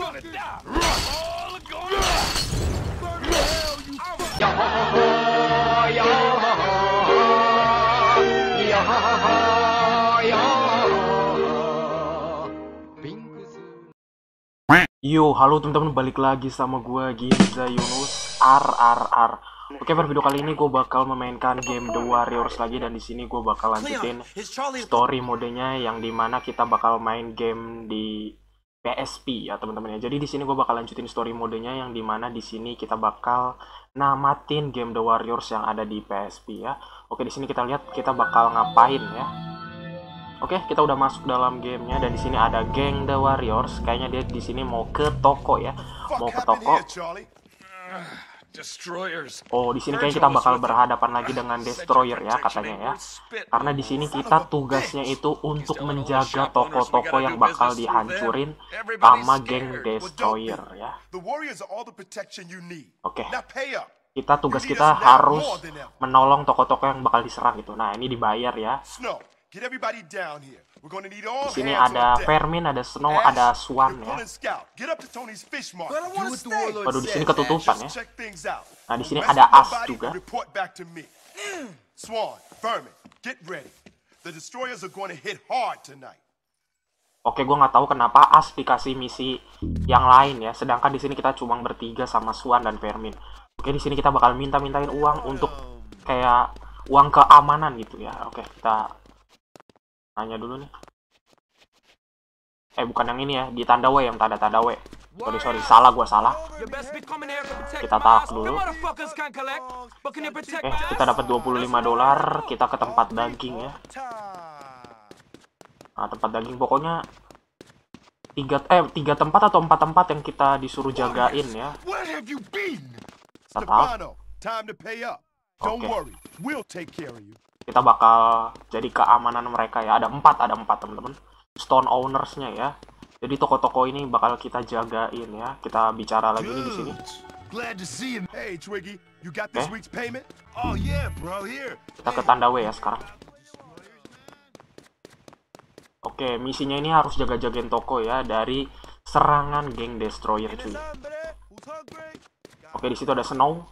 Yo, halo teman-teman, balik lagi sama gua Ginza Yunus RRR. Oke, pada video kali ini gue bakal memainkan game The Warriors lagi, dan di sini gue bakal lanjutin story modenya yang dimana kita bakal main game di PSP ya teman-teman ya. Jadi di sini gue bakal lanjutin story modenya yang dimana di sini kita bakal namatin game The Warriors yang ada di PSP ya. Oke, di sini kita lihat kita bakal ngapain ya. Oke, kita udah masuk dalam gamenya, dan di sini ada geng The Warriors. Kayaknya dia di sini mau ke toko ya, mau ke toko. Oh, di sini kayaknya kita bakal berhadapan lagi dengan Destroyer ya katanya ya. Karena di sini kita tugasnya itu untuk menjaga toko-toko yang bakal dihancurin sama geng Destroyer ya. Oke. Tugas kita harus menolong toko-toko yang bakal diserang gitu. Nah, ini dibayar ya. Di sini ada Vermin, ada Snow, ada Swan ya. Waduh, di sini ketutupan ya. Nah, di sini ada As juga. Oke, gue nggak tahu kenapa As dikasih misi yang lain ya. Sedangkan di sini kita cuma bertiga sama Swan dan Vermin. Oke, di sini kita bakal mintain uang untuk kayak uang keamanan gitu ya. Oke, kita nanya dulu nih. Bukan yang ini ya, di tanda W, yang tanda W. Sorry, salah, gua salah. Kita tak dulu. Kita dapat $25. Kita ke tempat daging ya. Nah, tempat daging pokoknya tiga tempat atau 4 tempat yang kita disuruh jagain ya. Tetap. Oke. Kita bakal jadi keamanan mereka ya. Ada 4 teman-teman. Stone ownersnya ya. Jadi toko-toko ini bakal kita jagain ya. Kita bicara lagi nih di sini. Kita ke tanda W ya sekarang. Oke, misinya ini harus jaga-jagain toko ya dari serangan geng Destroyer cuy. Oke, di situ ada Snow.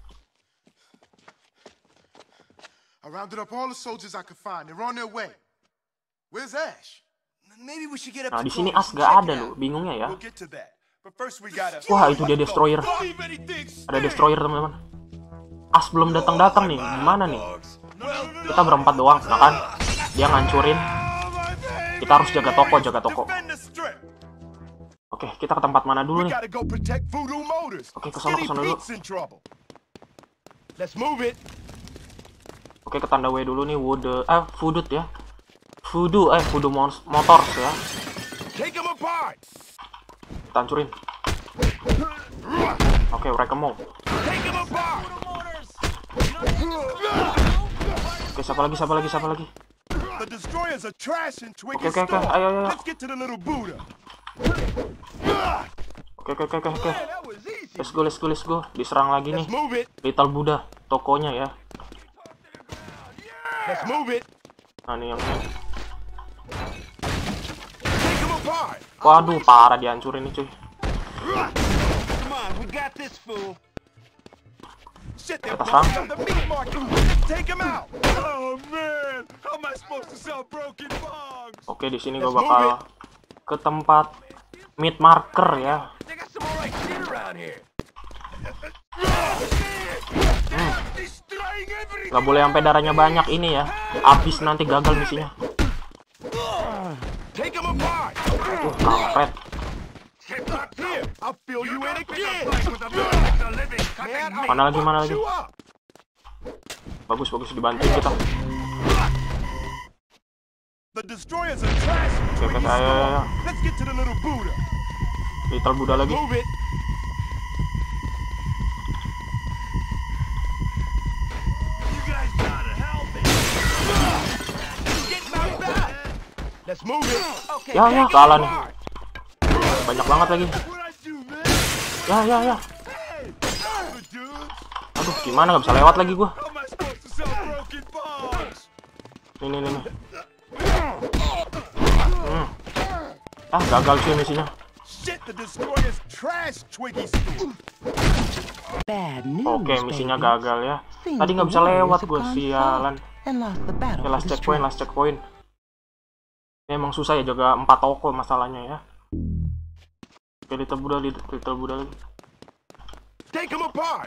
I rounded up all the soldiers I could find. They're on their way. Where's Ash? Maybe we should get up. Nah, di sini As gak ada loh, bingungnya ya. Wah, itu dia Destroyer. Ada Destroyer teman-teman. As belum datang nih. Gimana nih? Kita berempat doang, nah kan? Dia ngancurin. Kita harus jaga toko. Oke, kita ke tempat mana dulu nih? Oke, ke sana dulu. Oke, ke tanda W dulu nih, Voodoo ya. Voodoo Motors ya. Kita hancurin. Oke, Wreck-em-all. Oke, siapa lagi? Oke, ayo. Oke. Let's go. Diserang lagi nih. Little Buddha, tokonya ya. Nah, ini yang ini. Waduh, parah dihancurin nih cuy. Kita serang. Oke, di sini gue bakal ke tempat meat marker ya. Gak boleh sampai darahnya banyak ini ya. Habis nanti gagal misinya. Kampret. Mana lagi? Bagus dibantu kita. Oke, ayo. Little Buddha lagi. Ya, kalah nih. Banyak banget lagi. Ya. Aduh, gimana, gak bisa lewat lagi gua. Nih. Gagal sih misinya. Shit, the destroyer's trash, Twiggy store. Bad news, Oke, misinya baby. gagal ya. Seems Tadi nggak the bisa lewat warriors gue, have gone sialan. south and lost the battle Ya, for last the checkpoint, strength. last checkpoint. Ini emang susah ya jaga 4 toko masalahnya ya. Oke, Little Buddha lagi. Take him apart.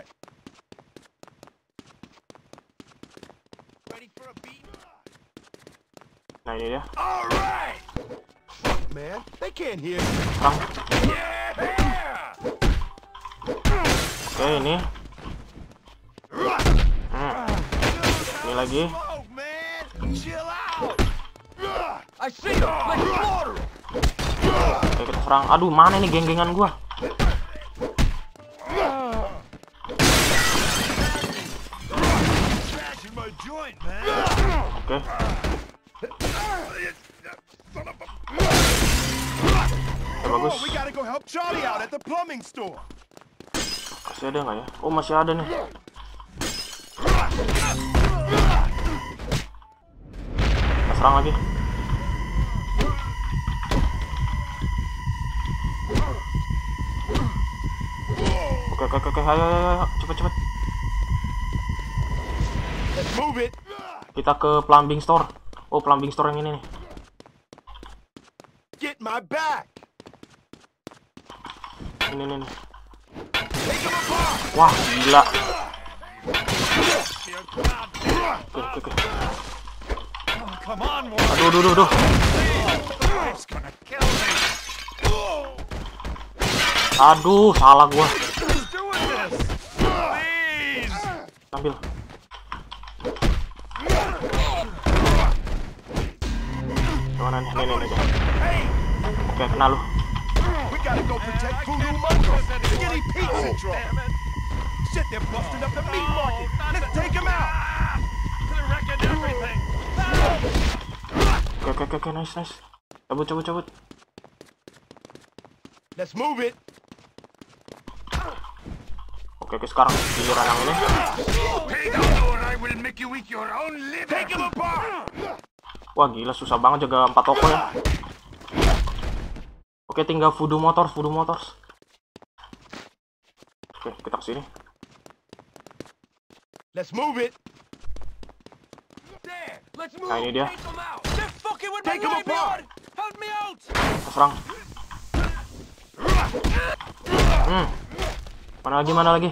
Ready for a beat? Nah, ini dia. All right. Man, they can't hear you. Serang. Yeah. Oke, ini. Ini lagi. Oh man, chill out. I see him! Let's slaughter him! Oke, kita serang. Aduh, mana nih geng-gengan gua? Smashing my joint, man. Oke. Oke, bagus. Oh, we gotta go help Charlie out at the plumbing store. Masih ada nggak ya? Oh, masih ada nih. Kita serang lagi. Oke, ayo, cepet. Let's move it. Kita ke plumbing store. Oh, plumbing store yang ini nih. Get my back. Ini nih. Take him apart. Wah, gila. Oke. Oh, come on, Warren. Aduh. It's gonna kill me. Aduh, salah gua. Who's doing this? Please. Ambil. Mana nih? Nih. Hey, Oke, kena lu. we gotta go protect Voodoo Mongo. Skinny pizza drawer. Shit, they're busting up the meat market. Let's take him out. They're wrecking everything. Oke, nice. Cabut. Let's move it. Oke, sekarang giliran yang ini. Hey, or I will make you eat your own liver. Take him apart. Wah, gila susah banget jaga 4 toko ya. Oke, tinggal Voodoo Motors. Oke, kita kesini. Let's move it. There! Let's move! Nah, ini dia. Take him out! They're fucking with my Take him apart. livelihood! Help me out! Kita serang. Mana lagi?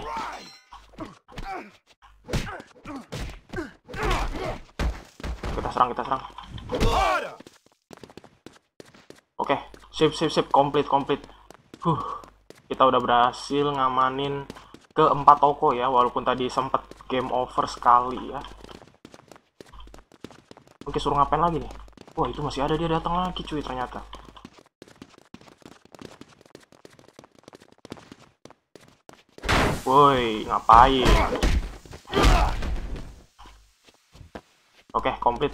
Kita serang. Harder. Oke, sip, komplit. Kita udah berhasil ngamanin ke 4 toko ya, walaupun tadi sempet game over sekali ya. Oke, suruh ngapain lagi nih? Wah, itu masih ada, dia datang lagi cuy ternyata. Woi, ngapain? Oke, komplit.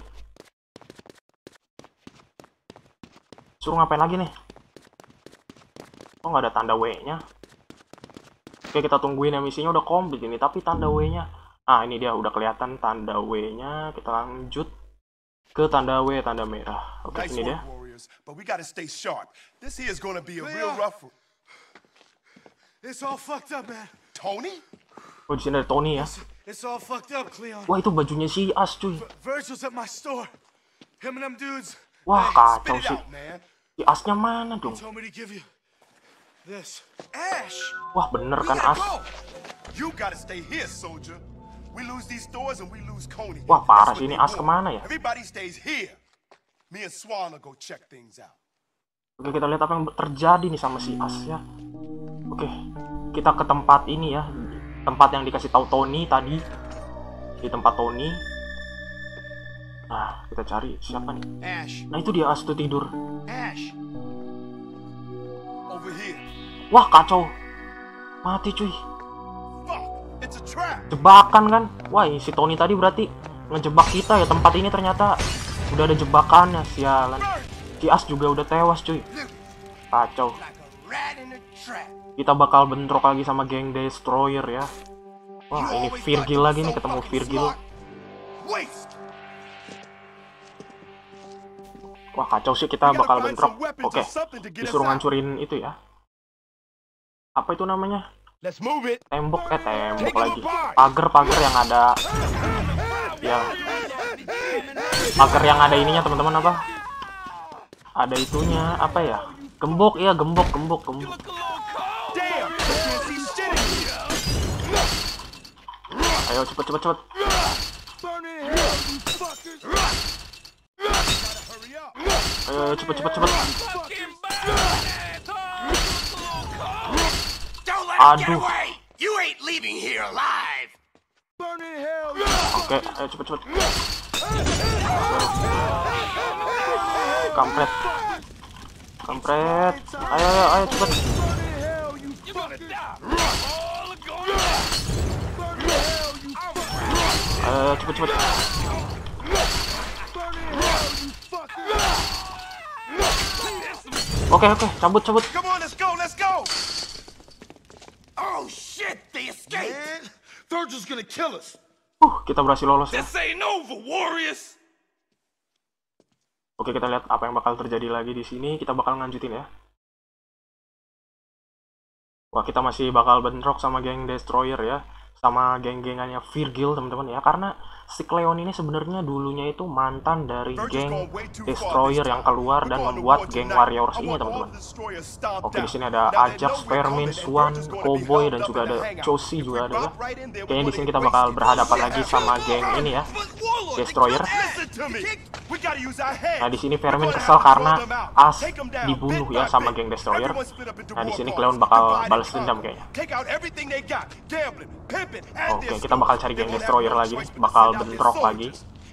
Suruh ngapain lagi nih? Oh, nggak ada tanda W-nya. Oke, kita tungguin ya, misinya udah komplit ini, tapi tanda W-nya. Ah, ini dia udah kelihatan tanda W-nya. Kita lanjut ke tanda W, tanda merah. Oke, Nice ini dia. work, Warriors, but we gotta stay sharp. This here is gonna be a real rough. It's all fucked up, man. Tony? Oh, di sini ada Tony ya. It's all fucked up, Cleon. Wah, itu bajunya si As cuy. Virgil's at my store. Him and them dudes. Wah, Hey, kacau spit it sih. out, man. Si Asnya mana dong? Told me to give you this. Ash. Wah, bener We kan gotta As? go. You gotta stay here, soldier. We lose these stores and we lose Coney. Wah, parah That's sih what ini they As want. kemana ya? Everybody stays here. Me and Swan will go check things out. Oke, kita lihat apa yang terjadi nih sama si As ya. Oke, kita ke tempat ini ya. Tempat yang dikasih tahu Tony tadi. Di tempat Tony. Nah, kita cari siapa nih? Ash. Nah, itu dia As tuh tidur. Ash. Over here. Wah, kacau. Mati cuy. Fuck. It's a trap. Jebakan kan? Wah, si Tony tadi berarti ngejebak kita ya. Tempat ini ternyata udah ada jebakannya, sialan. Si As juga udah tewas cuy. Kacau. Like a rat in a trap. Kita bakal bentrok lagi sama geng Destroyer ya. Wah, ini Virgil lagi nih, ketemu Virgil. Waste. Wah, kacau sih, kita bakal bentrok. Oke, disuruh ngancurin itu ya. apa itu namanya? Let's move it. Tembok lagi. Pagar yang ada ya. Pagar yang ada ininya teman-teman apa? Ada itunya apa ya? Gembok ya, gembok. Damn, I can't see shit in here. Ayo cepet. Burn in hell, you fuckers. Gotta hurry up. Ayo cepet. Aduh. You ain't leaving here alive. Burn in hell, you Oke, ayo cepet. Kampret. Ayo cepet. burn in hell, you fuckers. Burn in hell, you fuckers. Ayo cepet. Burn in hell, you fuckers. Oke, cabut. Come on, let's go. Oh shit, they escaped. Man, they're just gonna kill us. Kita berhasil lolos ya. This ain't over, Warriors. Oke, kita lihat apa yang bakal terjadi lagi di sini. Kita bakal lanjutin ya. Wah, kita masih bakal bentrok sama geng Destroyer ya. Sama geng-gengannya Virgil teman-teman ya. Karena si Cleon ini sebenarnya dulunya itu mantan dari geng Destroyer yang keluar dan membuat geng Warriors ini teman-teman. Oke, di sini ada Ajax, Vermin, Swan, Cowboy, dan juga ada Josie juga ada ya. Kayaknya di sini kita bakal berhadapan lagi sama geng ini ya, Destroyer. Nah, di sini Vermin kesel karena As dibunuh ya sama geng Destroyer. Nah, di sini Cleon bakal balas dendam kayaknya. Oke, kita bakal cari geng Destroyer lagi, bakal bentrok lagi.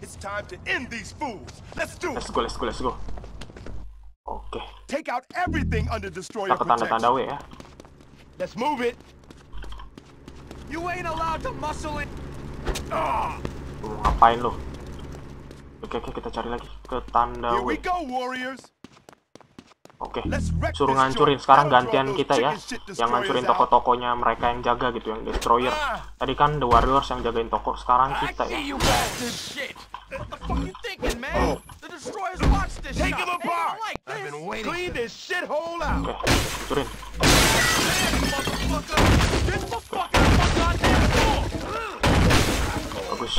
Let's go. Oke. Kita ke tanda-tanda W ya. Let's move it. You ain't allowed to muscle it. Ngapain lo? Oke, kita cari lagi ke tanda Here W. we go, Warriors. Oke, suruh ngancurin. Sekarang gantian kita ya, yang ngancurin toko-tokonya mereka yang jaga gitu, yang Destroyer. Tadi kan The Warriors yang jagain toko, sekarang kita ya. You bastard shit. What the fuck you thinking, man? The destroyers watch this. Take him shot. They apart. don't like I've this. been waiting. Clean this shithole out. Oke, hancurin. Motherfucker. This motherfucker goddamn door. Bagus.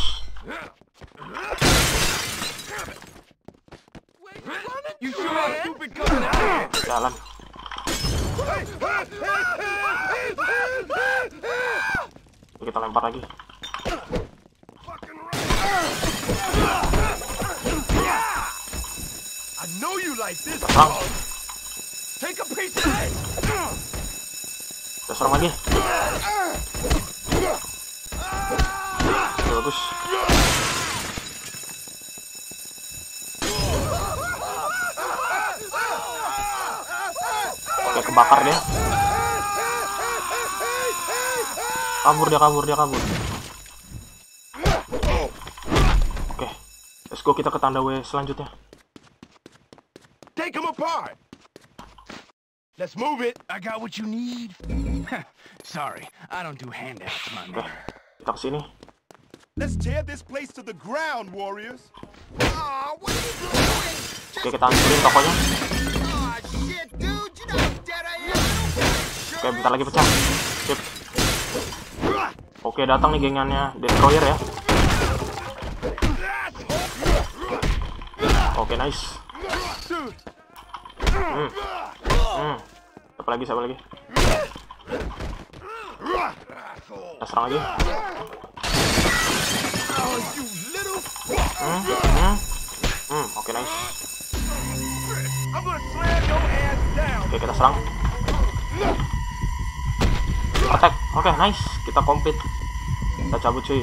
You sure that stupid coming out here? Jalan. Ini kita lempar lagi. I know you like this. Serang. Take a piece of it. Kita serang lagi. Oke, bagus. Oke, kebakar dia. Kabur dia. Oke, let's go, kita ke tanda W selanjutnya. Take him apart. Let's move it. I got what you need. Sorry, I don't do handouts, my Oke, man. kita kesini. Let's tear this place to the ground, Warriors. Aw, what are you doing? Oke, kita hancurin tokonya. Aw, shit, dude. You know how dead I am. Oke, bentar lagi pecah. Sip. Oke, datang nih gengannya Destroyer ya. Oke, nice. Siapa lagi? Kita serang lagi. Oke, nice. Oke, kita serang. Attack. Oke, nice. Kita complete. Kita cabut cuy.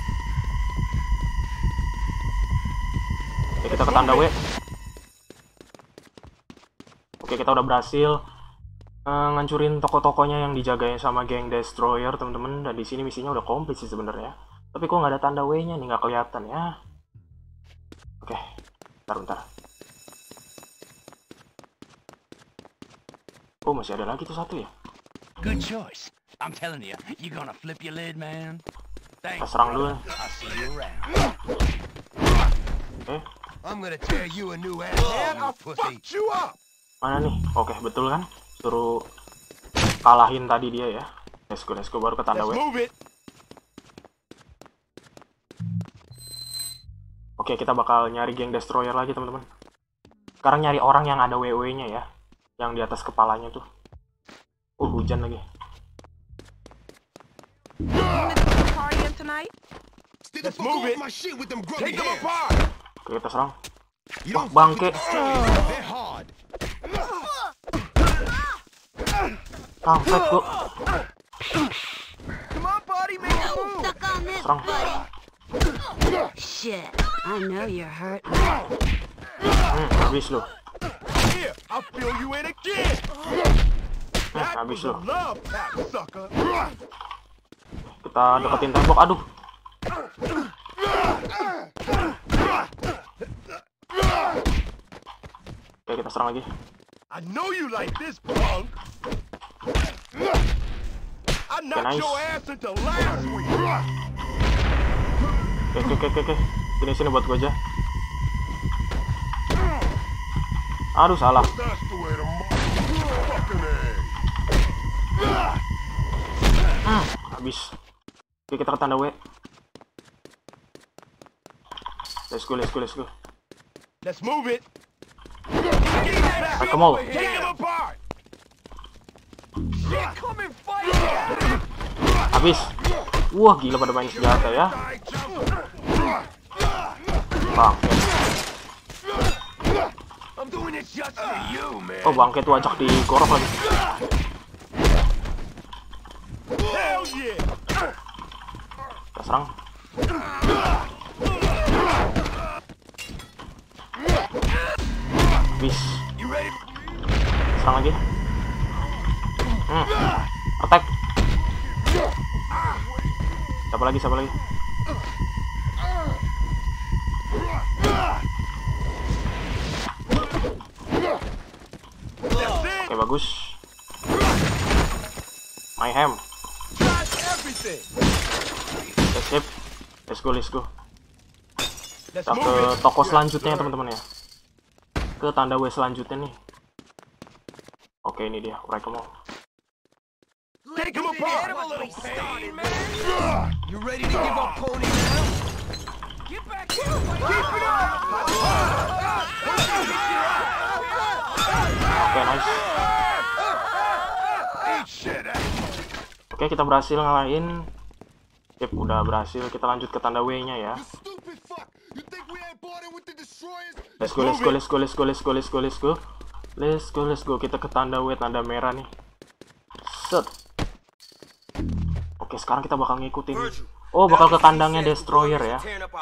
Oke, kita ke tanda W. Oke, kita udah berhasil ngancurin toko-tokonya yang dijagain sama geng Destroyer, teman-teman. Dan di sini misinya udah komplit sih sebenarnya. Tapi kok nggak ada tanda W-nya nih, nggak kelihatan ya. Oke, bentar. Oh, masih ada lagi tuh satu ya. Good choice. I'm telling you, you're gonna flip your lid, man. Kita Thanks. serang dulu. I'll see you around. Oke, I'm gonna tear you a new ass. Man, I'll fuck you up. mana nih? Oke, betul kan? Suruh kalahin tadi dia ya. Let's go baru ke tanda Let's W. move it. Oke, kita bakal nyari geng destroyer lagi teman-teman. Sekarang nyari orang yang ada WW-nya ya, yang di atas kepalanya tuh. Hujan lagi. Let's move it. Take them apart. Oke, kita serang. Wah, bangke. They're hard. Kampret gua. Come on, buddy, make a move. Stuck on this, Serang. buddy. Shit, I know you're hurt. Habis lu. Here, I'll fill you in again. That Habis was a lu. love tap, sucker. Kita deketin tembok. Aduh. Oke, kita serang lagi. I know you like this, punk. I knocked nice. your ass into last week. Oke. Sini buat gua aja. Aduh, salah. That's the way to fucking egg. Habis. Oke, kita ke tanda W. Let's go. Let's move it. Right, come on. Take them apart. Shit, come and fight. Habis. Wah, gila pada main senjata ya. Bang. I'm doing it just for you, man. Oh, bangke tuh ajak digorok lagi. Hell yeah. Kita serang. Habis. You ready? Serang lagi. Attack. Siapa lagi? Oke, bagus. My ham. Got everything. Sip. Let's go. Let's Kita ke move it. toko selanjutnya teman-teman ya. Ke tanda W selanjutnya nih. Oke, ini dia. Right, come on. Take them apart. Hit him a little pain, man. You ready to give up, pony now? Get back here. Keep it up. Oke, nice. Eat shit. Oke, kita berhasil ngalahin. Sip, udah berhasil. Kita lanjut ke tanda W-nya ya. Stupid fuck! You think we ain't bought in with the destroyers? Let's go. Kita ke tanda W, tanda merah nih. Set. Oke, sekarang kita bakal ngikutin. Oh, bakal ke kandangnya destroyer ya.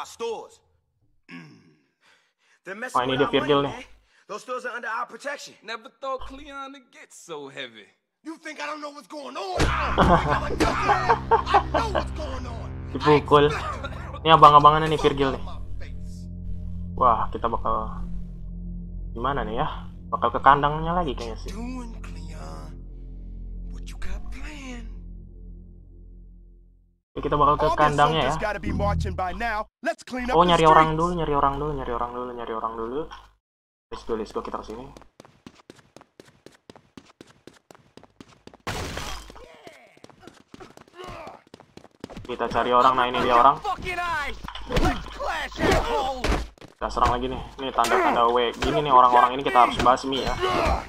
Wah, ini dia Virgil nih. Those stores are under our protection. Never thought Cleon would get so heavy. You think I don't know what's going on? I know what's going on. Dipukul. Ini abang-abangannya nih Virgil nih. Wah, kita bakal gimana nih ya? Bakal ke kandangnya lagi kayaknya sih. Doing, Cleon. What you got planned? Oke, kita bakal ke kandangnya ya. Oh, nyari orang dulu. Let's go, kita kesini. Kita cari orang, nah ini dia orang. Kita serang lagi nih. Ini tanda-tanda W. Gini nih orang-orang ini kita harus basmi ya.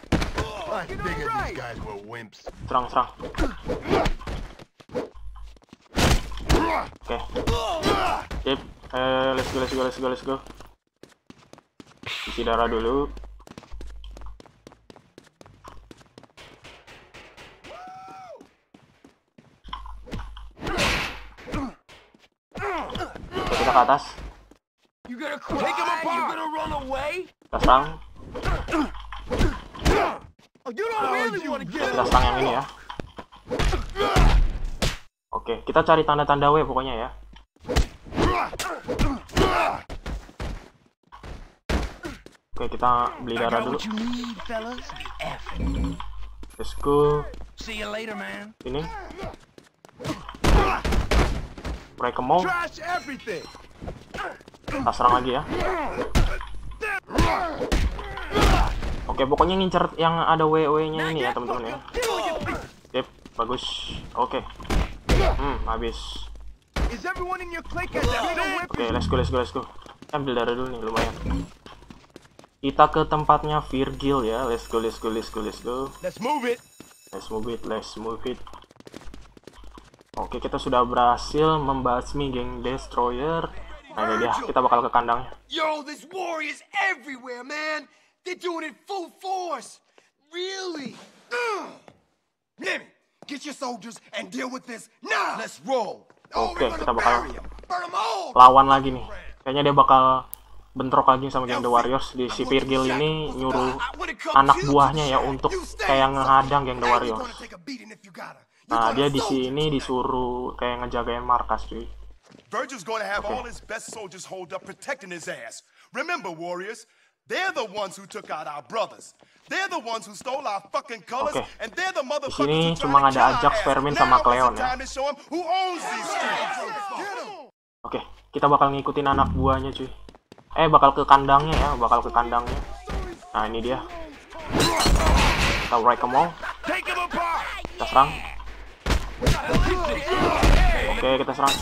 Serang. Oke. Sip. Let's go. Isi darah dulu. Oke, kita ke atas. You gonna cry? You gonna run away? Kita serang. Oh, you don't really want to get Kita serang yang ini ya. Oke, kita cari tanda-tanda W pokoknya ya. Oke, kita beli darah dulu. Let's go. See you later, man. Ini. Mereka mau. Kita serang lagi ya. Oke, pokoknya ngincer yang ada WW-nya ini ya teman-teman ya. Sip, bagus. Oke. Habis. Is everyone in your clique as big a whip? Oke, let's go. Ambil darah dulu nih, lumayan. Kita ke tempatnya Virgil ya. Let's go. Let's move it. Let's move it. Oke, kita sudah berhasil membasmi geng Destroyer. Nah, ini dia, kita bakal ke kandangnya. Yo, this war is everywhere, man. They're doing it full force. Really? Lemmy, get your soldiers and deal with this now. Let's roll. Oke, kita bakal Burn them all. lawan lagi nih. Kayaknya dia bakal bentrok lagi sama geng The Warriors. Di si Virgil ini nyuruh anak buahnya ya untuk kayak ngehadang geng The Warriors. Nah, dia di sini disuruh kayak ngejagain markas, cuy. Virgil's gonna have all his best soldiers hold up protecting his ass. Remember, warriors, they're the ones who took out our brothers. They're the ones who stole our fucking colors, and they're the motherfuckers Di sini who cuma tried to ada kill Ajax, our ass. Vermin, sama Now Cleon it's the ya. time to show 'em who owns these streets. Oke, kita bakal ngikutin anak buahnya, cuy. Bakal ke kandangnya ya, Nah, ini dia. Kita wreck them all. Take 'em apart. Kita serang. Oke, kita serang.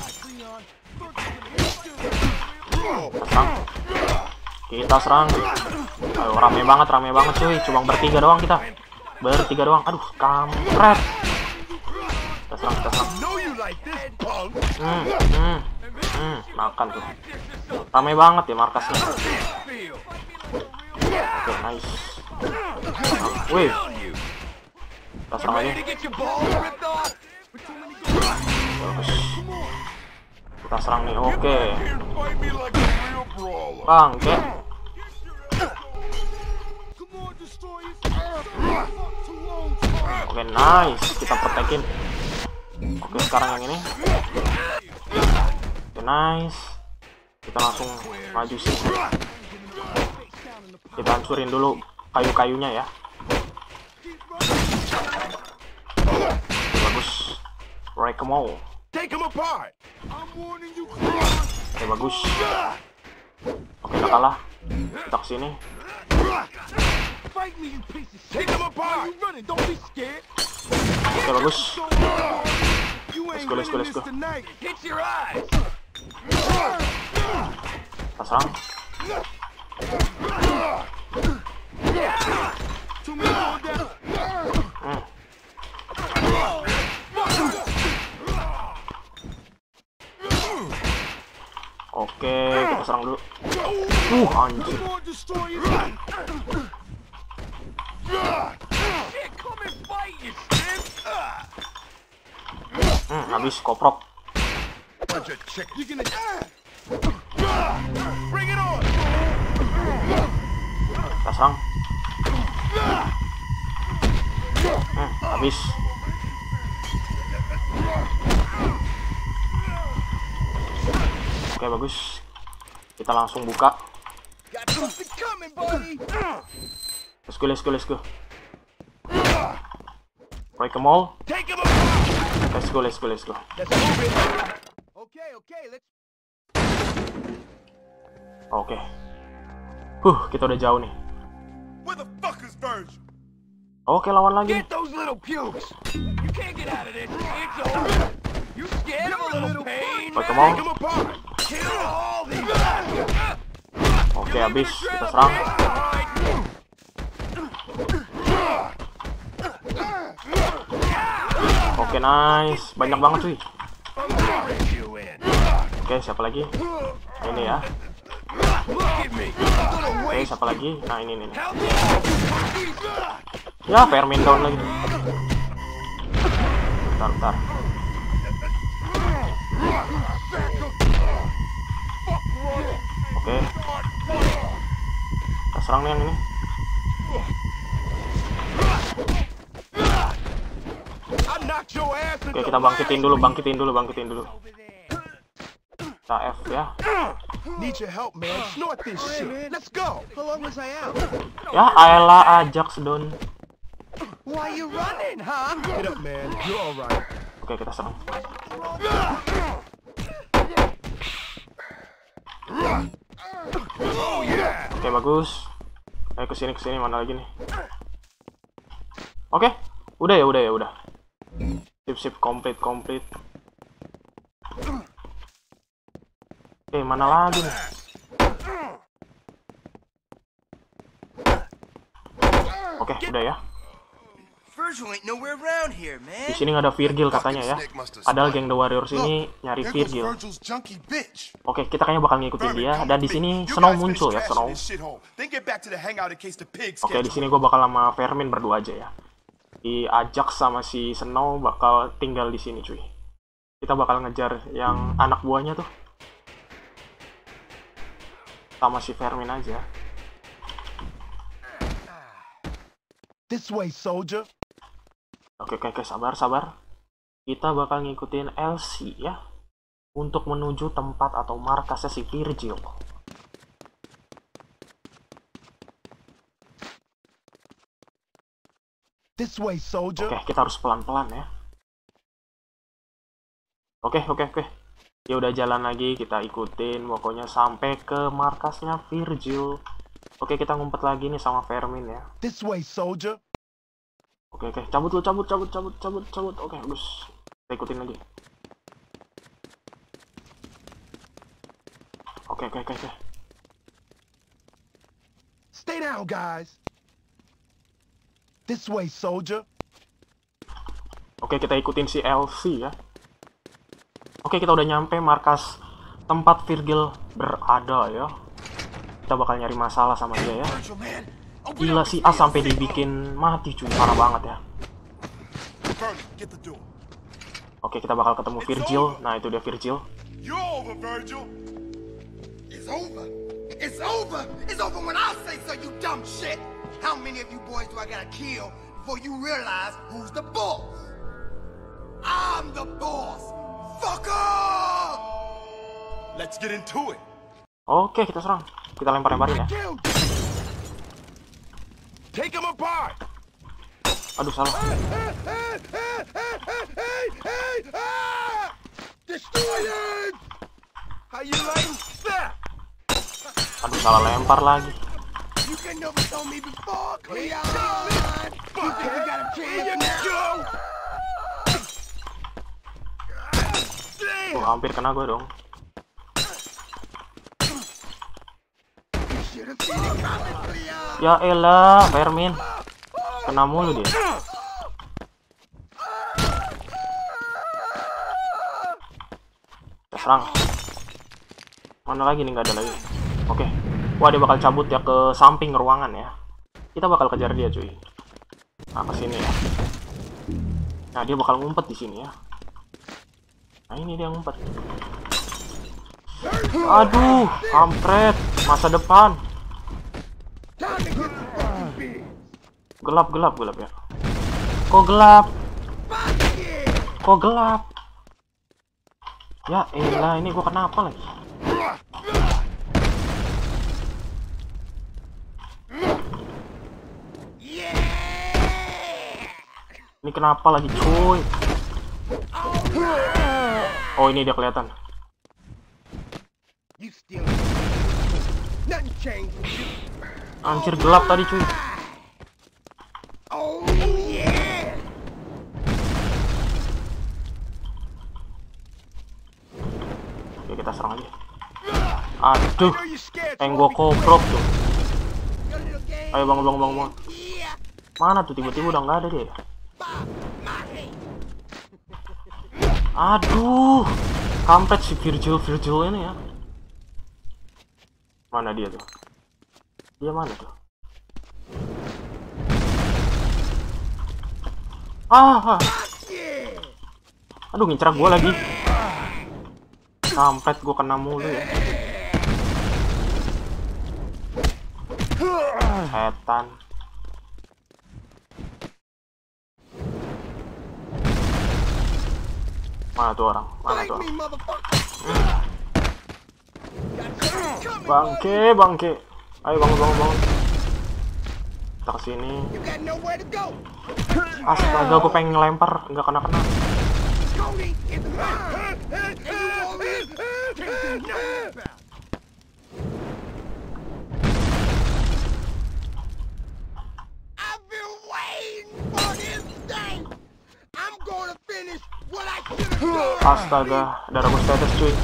Kita serang. Ayo, rame banget cuy. Cuma bertiga doang kita. Aduh, kampret. Kita serang. Know you like this, punk. Makan tuh. Rame banget ya markasnya. Oke, nice. Wih. Kita serang aja. Bagus. Kita serang nih. Oke. Bangke. Oke, nice. Kita protekin. Oke, sekarang yang ini. Oke, nice. Kita langsung maju sih. Kita hancurin dulu kayu-kayunya ya. Bagus. Break them all. Take 'em apart. Oke, bagus. Oke, udah kalah. Kita kesini. Take 'em apart. Oke, bagus. Let's go. Hit your eyes. Kita serang. Oke, kita serang dulu. Anjir. Habis koprok. Bring it on. Kita serang. Habis. Oke, bagus. Kita langsung buka. Let's go. Break them all. Let's go. Oke. Kita udah jauh nih. Where the fuck is Virgil? Oke, lawan lagi. Get those little pukes! You can't get out of this. It's over. You scared of a little pain, Break them man? all. Take 'em apart. Kill all these bastards. Oke, habis. Kita serang. Oke, nice. Banyak banget cuy. Oke, siapa lagi? Ini ya. Oke, siapa lagi? Nah, ini. Ya, Vermin down lagi. Bentar. Oke. Kita serang nih yang ini. Oke, kita bangkitin dulu. Kita F ya. Need your help, man. Snort this shit. Let's go. How long was I out? Ya, Ayla Ajax don. Why you running, huh? Get up, man. You're all right. Oke, kita serang. Oke, bagus. Ayo kesini, mana lagi nih? Oke, udah ya. Sip, komplit. Mana lagi nih? Oke, udah ya. Virgil ain't nowhere around here, man. Di sini nggak ada Virgil katanya ya. Padahal geng The Warriors ini nyari Virgil. Oke, kita kayaknya bakal ngikutin dia. Dan di sini Snow muncul ya, Snow. Oke, di sini gue bakal sama Vermin berdua aja ya. Diajak sama si Snow bakal tinggal di sini, cuy. Kita bakal ngejar yang anak buahnya tuh. Sama si Vermin aja. This way, soldier. Oke, sabar. Kita bakal ngikutin Elsie ya. Untuk menuju tempat atau markasnya si Virgil. This way, soldier. Oke, kita harus pelan-pelan ya. Oke. Ya udah jalan lagi, kita ikutin pokoknya sampai ke markasnya Virgil. Oke, kita ngumpet lagi nih sama Vermin ya. This way, soldier. Oke, cabut. Oke, bagus. Kita ikutin lagi. Oke. Stay down, guys. This way, soldier. Oke, kita ikutin si Elsie ya. Oke, kita udah nyampe markas tempat Virgil berada ya. Kita bakal nyari masalah sama dia ya. Gila si A sampai dibikin mati cuy, parah banget ya. Oke, kita bakal ketemu Virgil. Nah, itu dia Virgil. It's over when I say so, you dumb shit. How many of you boys do I gotta kill before you realize who's the boss? I'm the boss. Fucker! Let's get into it. Oke, kita serang. Kita lempar-lemparin ya. Take him apart. Aduh, salah. Destroyers! How you like that? Aduh, salah lempar lagi. You can never tell me before, Cleon. You think we got a chance now? Hampir kena gue dong. Ya elah, Vermin. Kena mulu dia. Kita serang. Mana lagi nih, nggak ada lagi. Oke. Wah, dia bakal cabut ya ke samping ruangan ya. Kita bakal kejar dia, cuy. Nah, ke sini ya. Nah, dia bakal ngumpet di sini ya. Nah, ini dia ngumpet. Aduh, kampret. Masa depan. Gelap ya. Kok gelap? Ya elah, ini gua kenapa lagi? Ini kenapa lagi, cuy? Oh, ini dia kelihatan. Anjir, gelap tadi, cuy. Oke, kita serang aja. Aduh, gua koprok tuh. Ayo bang. Mana tuh, tiba-tiba udah nggak ada dia. Aduh, kampret si Virgil ini ya. Mana dia tuh? Dia mana tuh? Aduh, ngincer gue lagi. Kampret, gue kena mulu ya. Setan. Mana tuh orang? Bangke. Ayo bangun. Kita kesini. Astaga, gue pengen ngelempar, nggak kena. I've been waiting for this day. I'm gonna Astaga, darah gue status cuy.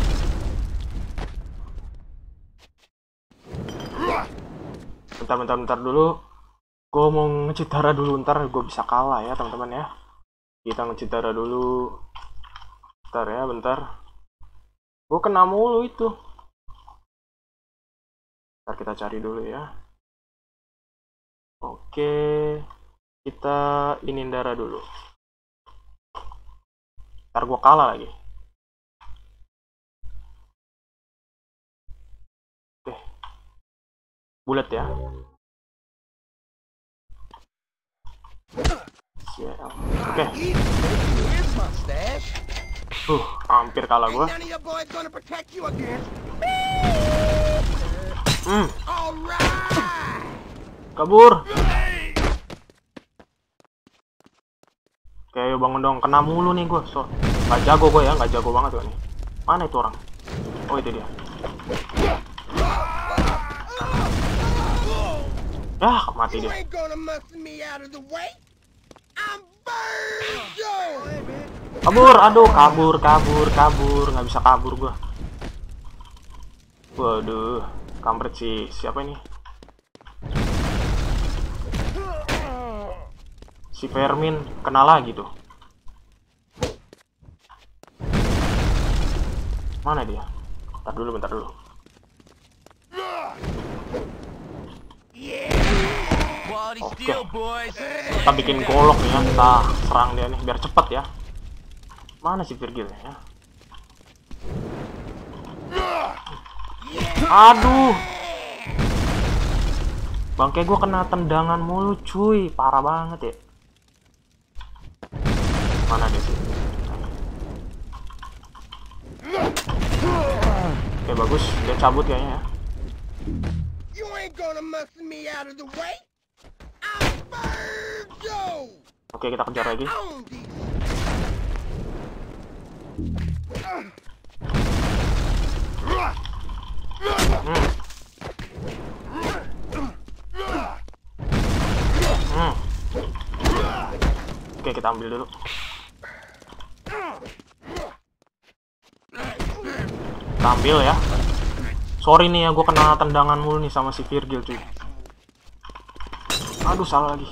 Bentar dulu. Gue mau ngecit darah dulu, ntar gue bisa kalah ya teman-teman ya. Kita ngecit darah dulu. Bentar ya, bentar. Gue kena mulu itu. Ntar kita cari dulu ya. Oke, kita inin darah dulu. Ntar gue kalah lagi. Oke, bulat ya. Oke. Hampir kalah gue. Kabur. Oke, yuk bangun dong. Kena mulu nih gue. So, nggak jago gue ya, nggak jago banget gue nih. Mana itu orang? Oh, itu dia. Mati dia. Kabur, aduh, kabur. Nggak bisa kabur gue. Waduh, kampret sih. Siapa ini? Si Fermin kena lagi tuh. Mana dia? Bentar dulu. Oke. Kita bikin golok nih ya, kita serang dia nih biar cepet ya. Mana si Virgil ya? Aduh. Bangke gue kena tendangan mulu cuy, parah banget ya. Mana dia sih? Oke, bagus, dia cabut kayaknya ya. Oke, kita kejar lagi. Oke, kita ambil dulu. Kita ambil ya. Sorry nih ya, gue kena tendangan mulu nih sama si Virgil cuy. Aduh, salah lagi.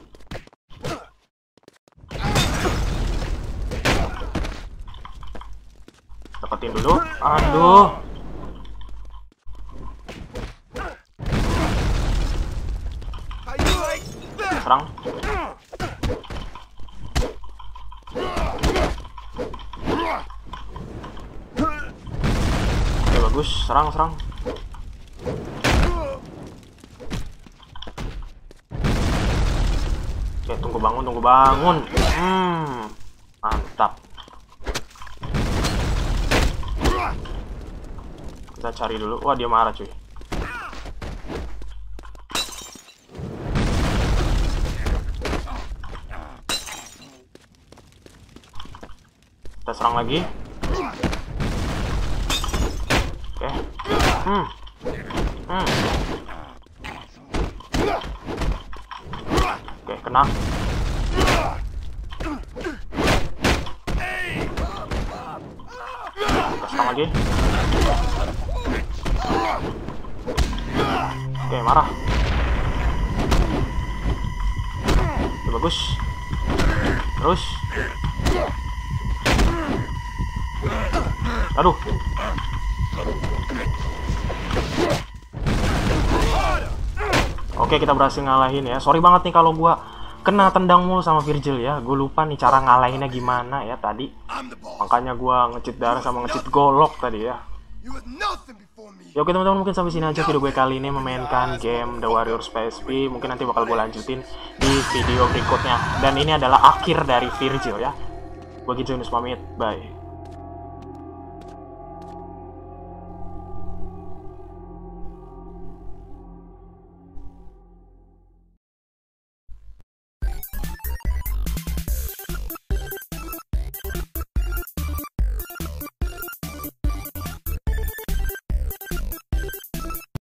Deketin dulu. Aduh. Serang. Oke, bagus. Serang. Oke, tunggu bangun. Mantap. Kita cari dulu. Wah, dia marah cuy. Kita serang lagi. Oke. Oke, kena. Kita serang lagi. Oke, marah. Oke, bagus. Terus. Aduh. Oke, kita berhasil ngalahin ya. Sorry banget nih kalau gua kena tendang mulu sama Virgil ya. Gue lupa nih cara ngalahinnya gimana ya tadi. Makanya gua ngecit darah sama ngecit golok tadi ya. Ya oke teman-teman, mungkin sampai sini aja video gue kali ini memainkan game The Warriors PSP. Mungkin nanti bakal gue lanjutin di video berikutnya. Dan ini adalah akhir dari Virgil ya. Gue Ginzo pamit, bye.